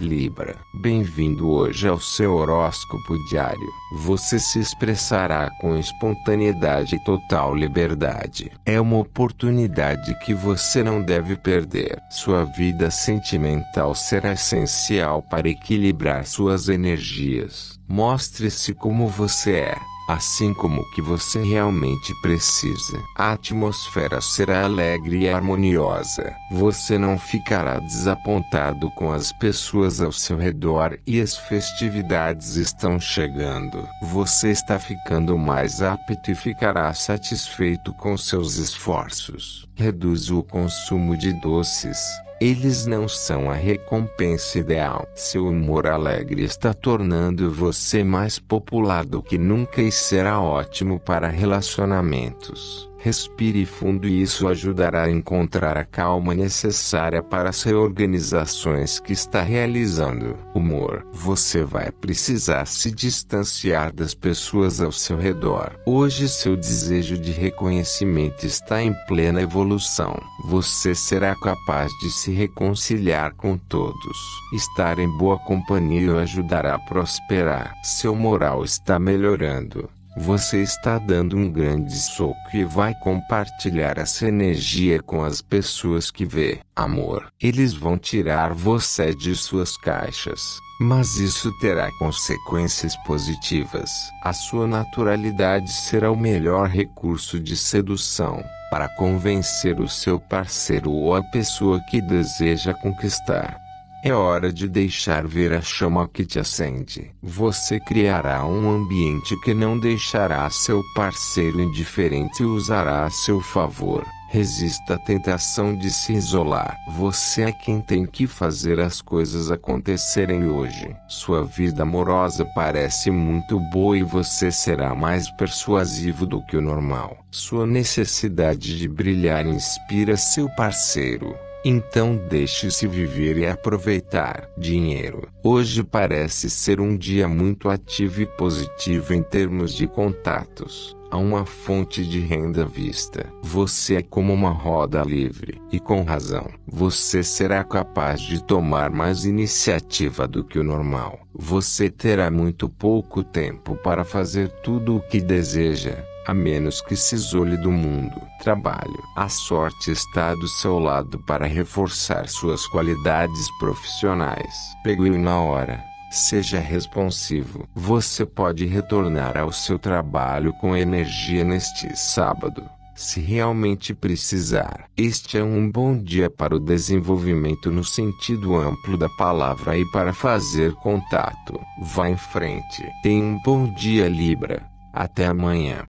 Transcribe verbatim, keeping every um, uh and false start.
Libra, bem-vindo hoje ao seu horóscopo diário. Você se expressará com espontaneidade e total liberdade. É uma oportunidade que você não deve perder. Sua vida sentimental será essencial para equilibrar suas energias. Mostre-se como você é, assim como o que você realmente precisa. A atmosfera será alegre e harmoniosa. Você não ficará desapontado com as pessoas ao seu redor e as festividades estão chegando. Você está ficando mais apto e ficará satisfeito com seus esforços. Reduza o consumo de doces. Eles não são a recompensa ideal. Seu humor alegre está tornando você mais popular do que nunca e será ótimo para relacionamentos. Respire fundo e isso ajudará a encontrar a calma necessária para as reorganizações que está realizando. Humor. Você vai precisar se distanciar das pessoas ao seu redor. Hoje seu desejo de reconhecimento está em plena evolução. Você será capaz de se reconciliar com todos. Estar em boa companhia o ajudará a prosperar. Seu moral está melhorando. Você está dando um grande soco e vai compartilhar essa energia com as pessoas que vê. Amor. Eles vão tirar você de suas caixas, mas isso terá consequências positivas. A sua naturalidade será o melhor recurso de sedução para convencer o seu parceiro ou a pessoa que deseja conquistar. É hora de deixar ver a chama que te acende. Você criará um ambiente que não deixará seu parceiro indiferente e usará a seu favor. Resista à tentação de se isolar. Você é quem tem que fazer as coisas acontecerem hoje. Sua vida amorosa parece muito boa e você será mais persuasivo do que o normal. Sua necessidade de brilhar inspira seu parceiro. Então deixe-se viver e aproveitar. Dinheiro. Hoje parece ser um dia muito ativo e positivo em termos de contatos. Há uma fonte de renda à vista. Você é como uma roda livre. E com razão. Você será capaz de tomar mais iniciativa do que o normal. Você terá muito pouco tempo para fazer tudo o que deseja, a menos que se isole do mundo. Trabalho. A sorte está do seu lado para reforçar suas qualidades profissionais. Pegue-o na hora. Seja responsivo. Você pode retornar ao seu trabalho com energia neste sábado, se realmente precisar. Este é um bom dia para o desenvolvimento no sentido amplo da palavra e para fazer contato. Vá em frente. Tenha um bom dia, Libra. Até amanhã.